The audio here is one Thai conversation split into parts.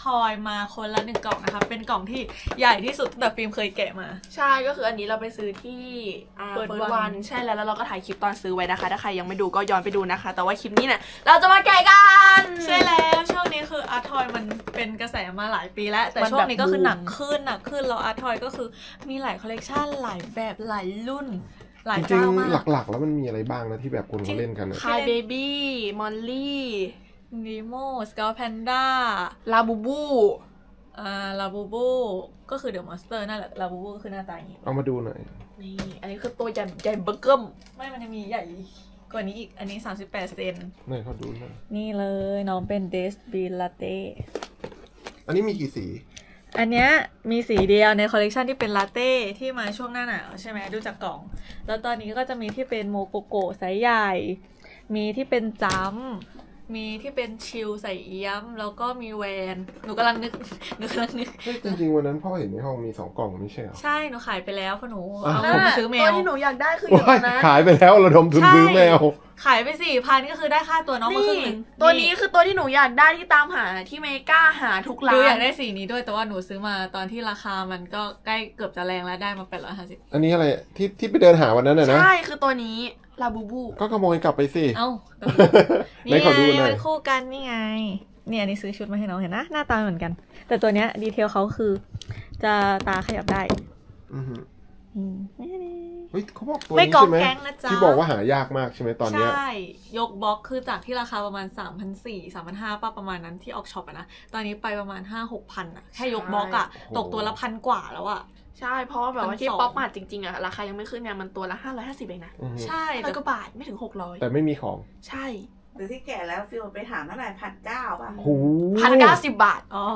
อยมาคนละ1 กล่องนะคะเป็นกล่องที่ใหญ่ที่สุดแต่ฟิล์มเคยแกะมาใช่ก็คืออันนี้เราไปซื้อที่เฟิร์สวันใช่แล้วเราก็ถ่ายคลิปตอนซื้อไว้นะคะถ้าใครยังไม่ดูก็ย้อนไปดูนะคะแต่ว่าคลิปนี้เนี่ยเราจะมาแกะกันใช่แล้วช่วงนี้คืออาร์ทอยมันเป็นกระแสมาหลายปีแล้วแต่ช่วงนี้ก็คือหนักขึ้นแล้วอาร์ทอยก็คือมีหลายคอลเลกชันหลายแบบหลายรุ่นหลายเจ้ามากหลักๆแล้วมันมีอะไรบ้างนะที่แบบคนเขาเล่นกันคายเบบี้มอลลี่นีโมสกาแพนด้าลาบูบูลาบูบูก็คือเดอะมอนสเตอร์นั่นแหละลาบูบูก็คือหน้าตาอย่างนี้เอามาดูหน่อยนี่อันนี้คือตัวใหญ่เบอร์เกิ้มไม่มันจะมีใหญ่กว่านี้อีกอันนี้38 เซนไหนเขาดูหน่อยนี่เลยน้องเป็นเดสบีลาเต้อันนี้มีกี่สีอันเนี้ยมีสีเดียวในคอลเลกชันที่เป็นลาเต้ที่มาช่วงหน้าหนาวใช่ไหมดูจากกล่องแล้วตอนนี้ก็จะมีที่เป็นโมโกโกะไซส์ใหญ่มีที่เป็นจัมมีที่เป็นชิลใส่เอี้ยมแล้วก็มีแวนหนูกำลังนึกจริงๆวันนั้นพ่อเห็นในห้องมี2 กล่องไม่ใช่เหรอใช่หนูขายไปแล้วเพราะหนูเอาผมซื้อแมวตัวที่หนูอยากได้คืออยู่นะขายไปแล้วระดมทุนซื้อแมวขายไป 4,000 ก็คือได้ค่าตัวน้องมาครึ่งนึงตัวนี้คือตัวที่หนูอยากได้ที่ตามหาที่เมกาหาทุกร้านอยากได้สีนี้ด้วยแต่ว่าหนูซื้อมาตอนที่ราคามันก็ใกล้เกือบจะแรงแล้วได้มา850 อันนี้อะไรที่ไปเดินหาวันนั้นน่ะนะใช่คือตัวนี้ลาบูบูก็ขโมยกลับไปสิเอ้านี่ขอดูหน่อยมันคู่กันนี่ไงเนี่ยอันนี้ซื้อชุดมาให้น้องเห็นนะหน้าตาเหมือนกันแต่ตัวเนี้ยดีเทลเขาคือจะตาขยับได้เฮ้ยเขาบอกตัวนี้ใช่ไหมที่บอกว่าหายากมากใช่ไหมตอนนี้ใช่ยกบล็อกคือจากที่ราคาประมาณ 3,400 3,500ป่ะประมาณนั้นที่ออกช็อปอะนะตอนนี้ไปประมาณ 5-6,000อะแค่ยกบล็อกอะตกตัวละ1,000 กว่าแล้วอะใช่เพราะว่าแบบว่าที่ป๊อปมาร์ทจริงๆอะราคายังไม่ขึ้นเนี่ยมันตัวละ550เองนะใช่ 100 กว่าบาทไม่ถึง600 แต่ไม่มีของใช่หรือที่แก่แล้วฟิลไปถามเท่าไหร่1,900 ป่ะ 1,090 บาทอ๋อ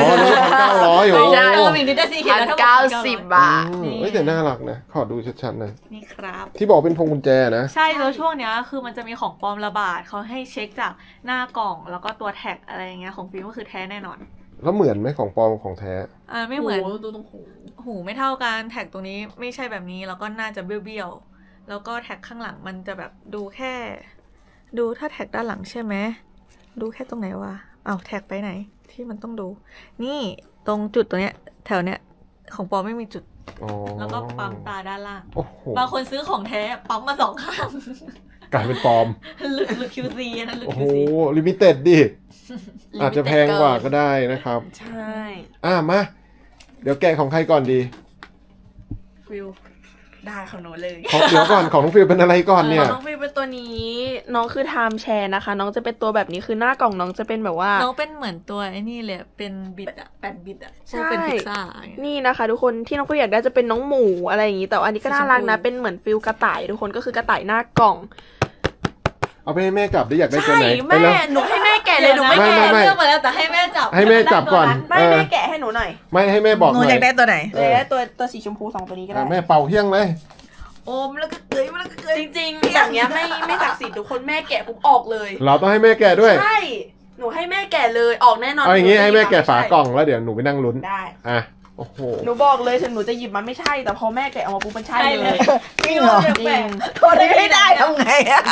1,900 ใช่มีนิดสีเขียว 1,090 บาทเฮ้ยแต่น่ารักนะขอดูชัดๆหน่อยนี่ครับที่บอกเป็นพวงกุญแจนะใช่แล้วช่วงเนี้ยคือมันจะมีของปลอมระบาดเขาให้เช็คจากหน้ากล่องแล้วก็ตัวแท็กอะไรอย่างเงี้ยของฟิล์มก็คือแท้แน่นอนแล้วเหมือนไหมของปลอมของแท้ไม่เหมือนดูตรงหูไม่เท่ากันแท็กตรงนี้ไม่ใช่แบบนี้แล้วก็น่าจะเบี้ยวๆแล้วก็แท็กข้างหลังมันจะแบบดูแค่ดูถ้าแท็กด้านหลังใช่ไหมดูแค่ตรงไหนวะแท็กไปไหนที่มันต้องดูนี่ตรงจุดตัวเนี้ยแถวเนี้ยของปลอมไม่มีจุดแล้วก็ปั๊มตาด้านล่างบางคนซื้อของแท้ปั๊มมา2 ข้างกลายเป็นปลอมหรือ QC นะหรือ QC โอ้ลิมิเต็ดดิอาจจะแพงกว่าก็ได้นะครับใช่มาเดี๋ยวแกะของใครก่อนดีฟิลได้ของหนูเลยเดี๋ยวก่อนของน้องฟิลเป็นอะไรก่อนเนี่ยน้องฟิลเป็นตัวนี้น้องคือไทม์แชร์นะคะน้องจะเป็นตัวแบบนี้คือหน้ากล่องน้องจะเป็นแบบว่าน้องเป็นเหมือนตัวไอ้นี่เลยเป็นบิดอะ8 บิตอะใช่เป็นพิซซ่านี่นะคะทุกคนที่น้องฟิลอยากได้จะเป็นน้องหมูอะไรอย่างนี้แต่อันนี้ก็น่ารักนะเป็นเหมือนฟิลกระต่ายทุกคนก็คือกระต่ายหน้ากล่องเอาไปให้แม่จับได้อยากได้ตัวไหนแม่หนูให้แม่แกะเลยหนูไม่แกะเลือกมาแล้วแต่ให้แม่จับให้แม่จับก่อนไม่แม่แกะให้หนูหน่อยไม่ให้แม่บอกหนูอยากได้ตัวไหนเลยตัวสีชมพู2ตัวนี้ก็ได้แม่เป่าเฮี้ยงเลยโอมแล้วก็เกยแล้วก็เกยจริงๆอย่างเงี้ยไม่ศักดิ์สิทธิ์ทุกคนแม่แกะปุ๊บออกเลยเราต้องให้แม่แกะด้วยใช่หนูให้แม่แกะเลยออกแน่นอนเอาอย่างงี้ให้แม่แกะฝากล่องแล้วเดี๋ยวหนูไปนั่งลุ้นได้โอ้โหหนูบอกเลยถึงหนูจะหยิบมันไม่ใช่แต่พอแม่แกะออกมาปุ๊บมันใช่เลยจริงเหรอจริงคนไม่ได้ทำไง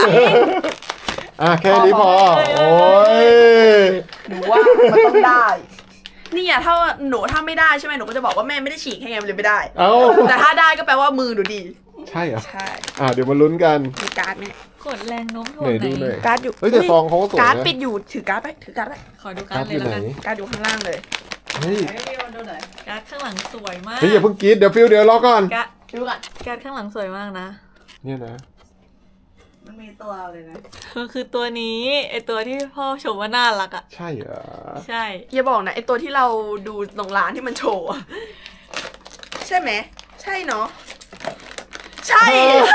แค่นี้พอโอ้ยหนูว่ามันต้องได้นี่อะถ้าไม่ได้ใช่ไหมหนูก็จะบอกว่าแม่ไม่ได้ฉีกให้ไงมันเลยไม่ได้แต่ถ้าได้ก็แปลว่ามือหนูดีใช่เหรอใช่เดี๋ยวมาลุ้นกันมีการ์ดไหมกดแรงโน้มถ่วงไหนการ์ดอยู่เฮ้ยแต่ซองเขาก็สวยนะการ์ดปิดอยู่ถือการ์ดไปขอดูการ์ดเลยแล้วกันการ์ดอยู่ข้างล่างเลยเฮ้ยการ์ดข้างหลังสวยมากเฮ้ยอย่าเพิ่งกรี๊ดเดี๋ยวฟิลเดี๋ยวรอก่อนดูก่อนการ์ดข้างหลังสวยมากนะเนี่ยนะมันมีตัวเลยนะคือตัวนี้ไอตัวที่พ่อชมว่าน่ารักอ่ะใช่เหรอใช่อย่าบอกนะไอตัวที่เราดูตรงร้านที่มันโชว์ใช่ไหมใช่เนาะใช่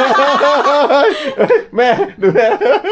แม่ดูแล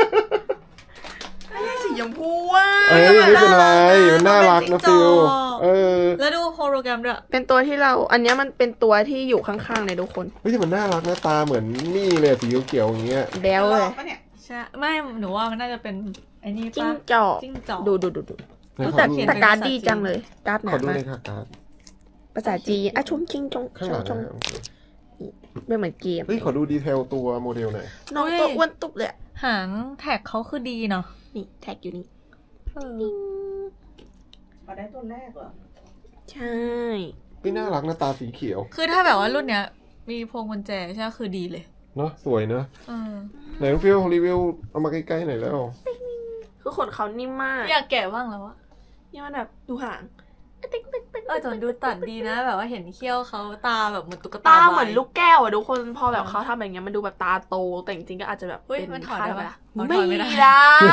สีชมพูว่ะไม่เป็นไรมันน่ารักนะฟิลแล้วดูโฮโลแกรมด้วยเป็นตัวที่เราอันนี้มันเป็นตัวที่อยู่ข้างๆในทุกคนเฮ้ยมันน่ารักนะตาเหมือนนี่เลยสีเขียวๆอย่างเงี้ยแบลเลยใช่ไม่หนูว่ามันน่าจะเป็นไอ้นี่จิ้งจอกดูแต่การ์ดดีจังเลยการ์ดหนามากภาษาจีนชุ่มจิ้งจงชงไม่เหมือนเกมเฮ้ยขอดูดีเทลตัวโมเดลหน่อยน้องตัวอ้วนตุบเลยหางแท็กเขาคือดีเนาะนี่แท็กอยู่นี่ไปเขาได้ตัวแรกเหรอใช่ไม่น่ารักหน้าตาสีเขียวคือถ้าแบบว่ารุ่นเนี้ยมีพวงกุญแจใช่ไหมคือดีเลยเนาะสวยเนอะเออไหนน้องฟิลรีวิวเอามาใกล้ๆหน่อยแล้วคือขนเขานิ่มมากอยากแกะบ้างแล้วอะเนี่ยมันแบบดูหางแต่ดูตัดดีนะ แบบว่าเห็นเขี้ยวเขาตาแบบเหมือนตุ๊กตาตาเหมือนใบลูกแก้วอะทุกคนพอแบบเขาทำแบบเนี้ยมันดูแบบตาโตแต่จริงๆก็อาจจะแบบเฮ้ยเป็นมันถอดได้ปะไม่ถอดไม่ได้ได้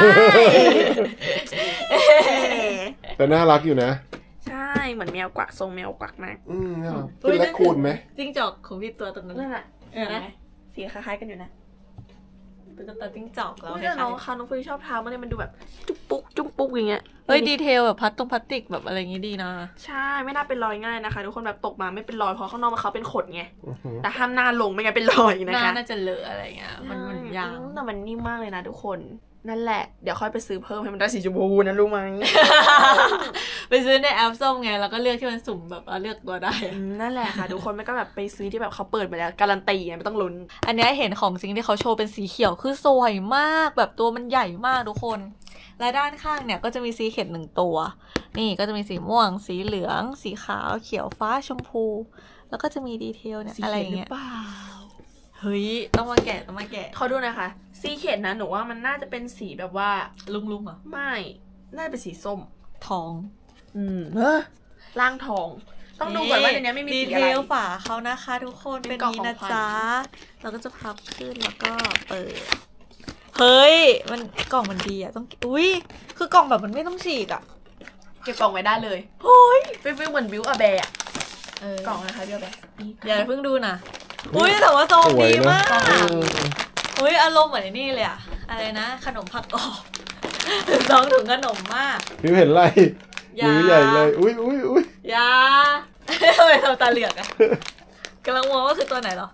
แต่น่ารักอยู่นะใช่เหมือนแมวกวักทรงแมวกวักมากน่ารักเป็นแรคคูนไหมจิ้งจอกของพี่ตัวตรงนั้นนั่นแหละเออนะสีคล้ายๆกันอยู่นะตุ๊กตาจิ้งจอกแล้วอุ๊ยคล้าแต่น้องยเขาน้องฟิลชอบทำมันเลยมันดูแบบจุ๊บปุ๊กจุ๊บปุ๊กอย่างเงี้ยๆเฮ้ยดีเทลแบบพลาสติกแบบอะไรอย่างงี้ดีนะใช่ไม่น่าเป็นรอยง่ายนะคะทุกคนแบบตกมาไม่เป็นรอยเพราะข้างนอกมันเขาเป็นขนไงอือหือแต่ห้ามหน้าลงไม่งั้นเป็นรอยหนะน้าคะน่าจะเลอะอะไรเงี้ยมันยางแต่มันนิ่มมากเลยนะทุกคนนั่นแหละเดี๋ยวค่อยไปซื้อเพิ่มให้มันได้สีชมพูนะรู้ไหมไปซื้อในแอปส้มไงแล้วก็เลือกที่มันสุ่มแบบเลือกตัวได้นั่นแหละค่ะทุกคนไม่ก็แบบไปซื้อที่แบบเขาเปิดมาแล้วการันตีไงไม่ต้องลุ้นอันเนี้ยเห็นของจริงที่เขาโชว์เป็นสีเขียวคือสวยมากแบบตัวมันใหญ่มากทุกคน และด้านข้างเนี่ยก็จะมีซีเค็ด1 ตัว นี่ก็จะมีสีม่วง สีเหลือง สีขาว เขียวฟ้าชมพู แล้วก็จะมีดีเทลเนี่ยอะไรอย่างเงี้ยเปล่าเฮ้ยต้องมาแกะเขาดูนะคะซีเข็ดนะหนูว่ามันน่าจะเป็นสีแบบว่าลุงเหรอไม่น่าจะเป็นสีส้มทองร่างทอง ต้องดูก่อนว่าในนี้ไม่มีดีสีเทอะไรลฝาเขานะคะทุกคนเป็เป็นนกล่องนี้นะของขวัญจ๊ะเราก็จะพับขึ้นแล้วก็เปิดเฮ้ยมันกล่องมันดีอะต้องอุ้ยคือกล่องแบบมันไม่ต้องฉีกอะเก็บกล่องไว้ได้เลยโอ้ยฟิลเหมือนบิวอะแบร์เออกล่องนะคะบิวอะแบร์อย่าเพิ่งดูนะอุ้ยแต่ว่าทรงสวยดีนะมากเอออุ้ยอารมณ์เหมือนไอ้นี่เลยอะอะไรนะ ขนมผักกรอบ ลองถึงขนมมากฟิวเห็นไรอย่ามือใหญ่เลย อุ้ยอย่า ทำไมทำตาเหลือกอะกำลังมองว่าคือตัวไหนเหรอ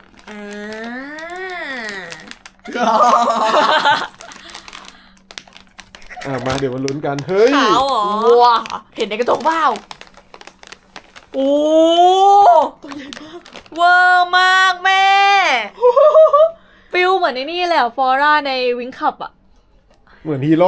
มาเดี๋ยวมาลุ้นกัน เฮ้ยขาวเหรอว้าเห็นในกระจกเปล่าโอ้ตัวใหญ่มากเวอร์มากแม่ ฟิลเหมือนในนี่แหละฟอร่าในวิงคับอะเหมือนฮีโร่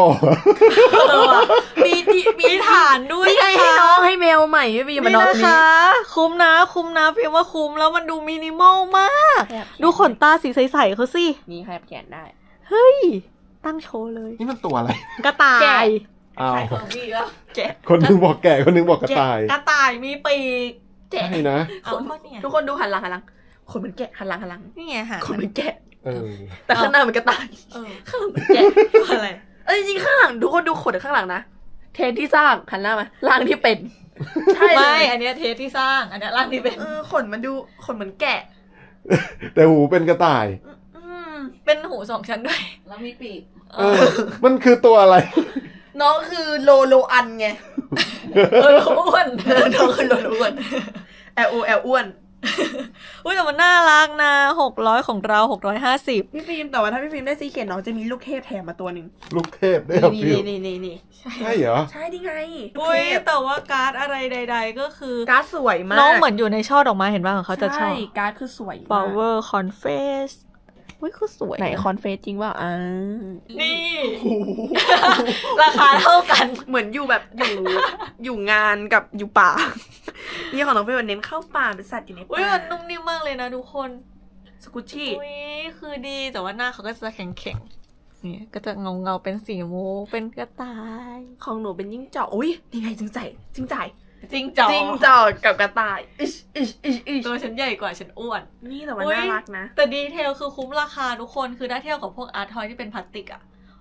มีฐานด้วยไม่ได้ให้น้องให้แมวใหม่ไม่มีมานี่น้องนะนี้คะ คุ้มนะฟิลว่าคุ้มแล้วมันดูมินิมอลมาก ดูขนตาสีใสๆเขาสินี่ขยับแขนได้เฮ้ย ตั้งโชว์เลยนี่มันตัวอะไรกระต่ายอ้าวขายของพี่แล้วแกะคนหนึงบอกแก่คนหนึงบอกกระต่ายกระต่ายมีปีกแกะใช่นะเอาเนี่ยทุกคนดูหันหลังขนมันแกะหันหลังนี่ไงหาขนมันแกะเออแต่ข้างหน้ามันกระต่ายเออข้างหลังมันแกะอะไรจริงๆข้างหลังทุกคนดูขนข้างหลังนะเทนที่สร้างหันหน้ามาร่างที่เป็นใช่เลไม่ยอันเนี้ยเทสที่สร้าง อันเนี้ยร่างที่เป็นขนมันดูขนเหมือนแกะแต่หูเป็นกระต่ายเป็นหู2 ชั้นด้วยแล้วมีปีกเออ มันคือตัวอะไรน้องคือโลอันไงอ้วนน้องคือโลอ้วนแอลอ้วนอุ้ยแต่มันน่ารักนะ600ของเรา650 พี่ฟิล์มแต่ว่าถ้าพี่ฟิล์มได้ซีเขียนน้องจะมีลูกเทพแถมมาตัวหนึ่งลูกเทพได้เหรอฟิวนี่ใช่เหรอใช่ดิไงลูกอุ้ยเทพแต่ว่าการ์ดอะไรใด ๆ ก็คือการ์ดสวยมากน้องเหมือนอยู่ในช่อดอกไม้เห็นป่ะของเขาจะชอใช่บการ์ดคือสวยมาก Power Confess อุ้ยคือสวยไหนคอนเฟสจริงว่านี่ ราคาเท่ากันเหมือนอยู่แบบอยู่งานกับอยู่ป่า นี่ของน้องเฟย์เน้นเข้าป่าเป็นสัตว์อยู่ในอุ้ยป่ามันนุ่มนิ่มมากเลยนะทุกคนสกุชชี่อุ้ยคือดีแต่ว่าหน้าเขาก็จะแข็งๆเนี่ยก็จะเงาเป็นสีมูเป็นกระต่ายของหนูเป็นยิ่งจอกอุ้ยนี่ไงจึงจ่ายจริงจอจิ้งจอกกับกระต่ายอิชตัวฉันใหญ่กว่าฉันอ้วนนี่แต่ว่าน่ารักนะแต่ดีเทลคือคุ้มราคาทุกคนคือได้เทียบกับพวกอาร์ทอยที่เป็นพลาสติกอะ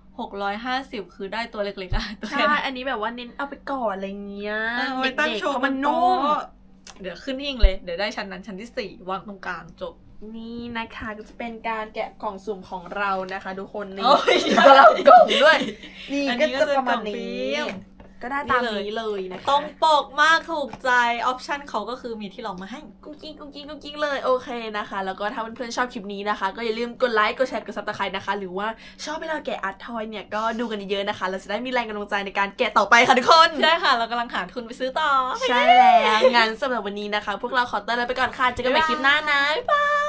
650คือได้ตัวเล็กๆอะตัวใช่อันนี้แบบว่าเน้นเอาไปก่อนอะไรเงี้ยไว้ตั้งเด็กโชๆว์เพราะมันนุ่มเดี๋ยวขึ้นหิ้งเลยเดี๋ยวได้ชั้นนั้นชั้นที่4วางตรงกลางจบนี่นะคะก็จะเป็นการแกะกล่องสุ่มของเรานะคะทุกคนนี่โอ้ยสลับกล่องด้วย นี่อันก็นี้จะประมาณก็จะกล่องฟินี้ล์มก็ได้ตามนี้เลยนะคะตรงปกมากถูกใจออปชั่นเขาก็คือมีที่รองมาให้กุ๊กกิ๊กเลยโอเคนะคะ แล้วก็ถ้าเพื่อนๆชอบคลิปนี้นะคะ ก็อย่าลืมกดไลค์กดแชร์กดซับสไครต์นะคะ หรือว่าชอบให้เราแกะอาร์ตทอยเนี่ยก็ดูกันเยอะๆนะคะเราจะได้มีแรงกำลังใจในการแกะต่อไปค่ะทุกคนใช่ค่ะเรากำลังหาทุนไปซื้อต่อใช่แล้วงั้นสำหรับวันนี้นะคะ พวกเราขอตัวลาไปก่อนค่ะเจอกันใหม่คลิปหน้านะบ๊ายบาย